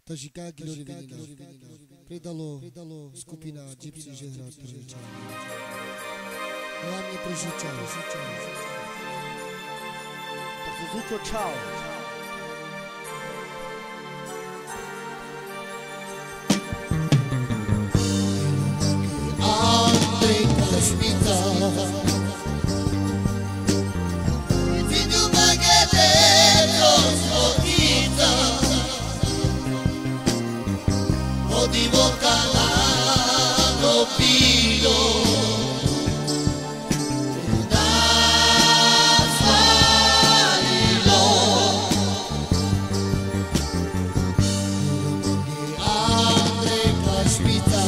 Tăjicagilor venina, predalo skupina Gypsy Žehra Trnča. Hlavně pro Žičan. Tak Zuko, čau. Andrei Kašmita Vidu magedeno svokita Odivo kalano pilo Da svalilo Andrei Kašmita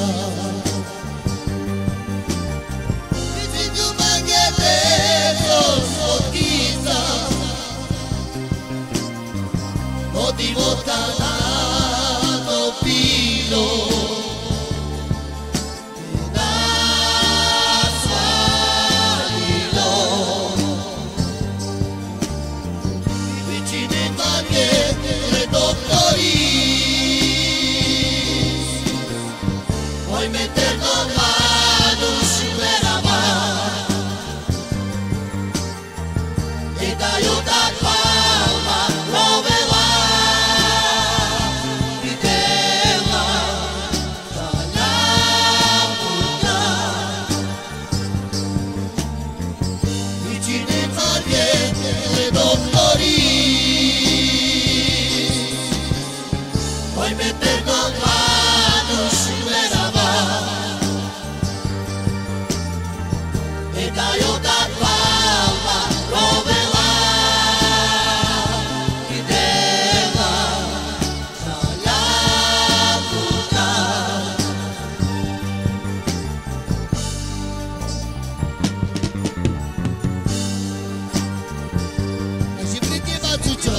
Motivo talano pilo Da svalilo Vicine maghiete le doctoris Voi meterlo mano sumerava E dai o da palma provela Poi mettendo mano sull'erava E dai o da palma provela Ideva dalla puta E si prendeva tutto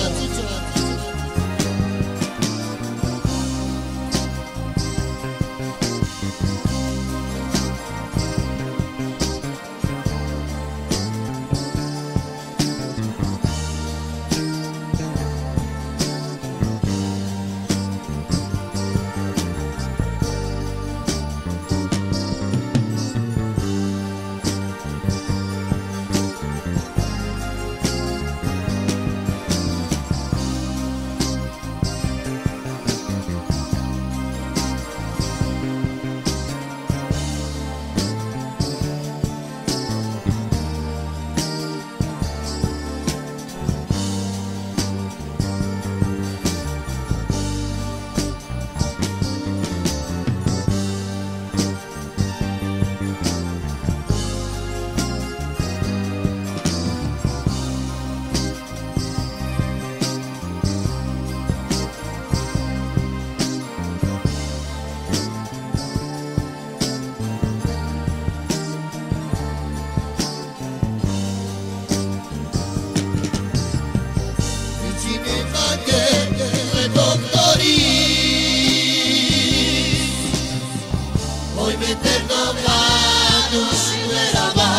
Voi mettendo mano sull'erava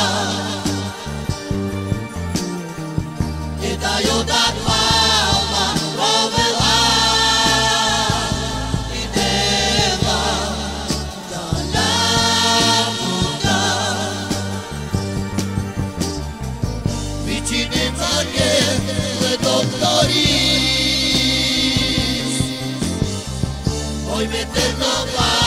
E dai o da palma provela Ideva dalla puta Vicine maghiete le doctoris Voi mettendo mano